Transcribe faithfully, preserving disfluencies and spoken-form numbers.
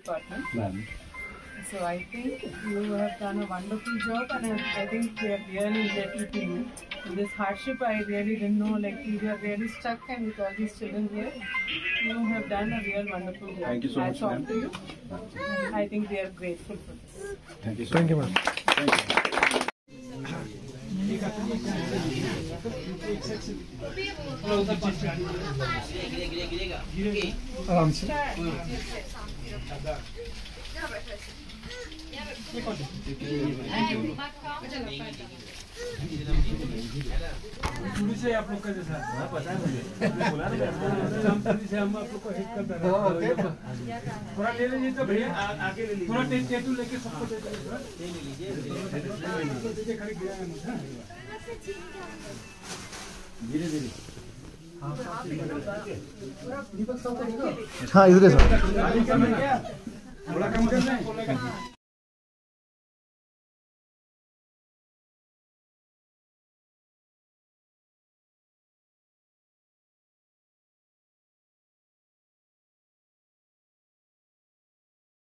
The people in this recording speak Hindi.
department. So I think you have done a wonderful job, and I, I think we have really indebted to you. In this hardship, I really didn't know, like we were really stuck, and with all these children here, you have done a real wonderful job. Thank you so much, ma'am. to you. And I think we are grateful for this. Thank you so Thank you, much. ma'am. Thank you. आराम से पुलिस है आप लोग का जैसा पता है मुझे बोला ना हम पुलिस है हम आप लोग को हेल्प करते हैं थोड़ा ले लीजिए तो भैया आगे ले लीजिए थोड़ा टेटू लेके सबको दे दीजिए खड़े गिरा है मुझे धीरे धीरे हाँ इधर है सर थोड़ा कम करना है